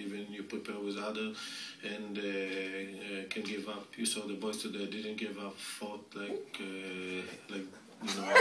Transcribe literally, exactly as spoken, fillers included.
even you prepare with other, and uh, uh, can give up. You saw the boys today didn't give up, fought like uh, like you know